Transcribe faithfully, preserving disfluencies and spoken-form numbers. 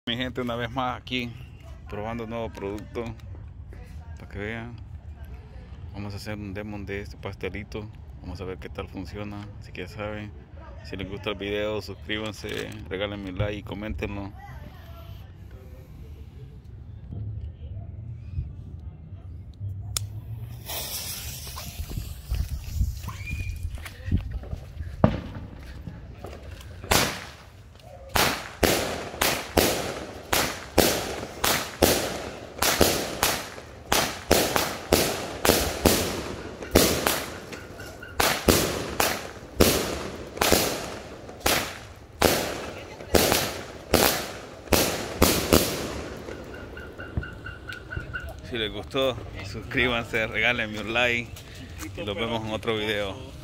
Mi gente, una vez más aquí probando nuevos productos para que vean. Vamos a hacer un demo de este pastelito. Vamos a ver qué tal funciona. Así que ya saben, si les gusta el video, suscríbanse, regálenme un like y coméntenlo. Si les gustó, suscríbanse, regálenme un like y nos vemos en otro video.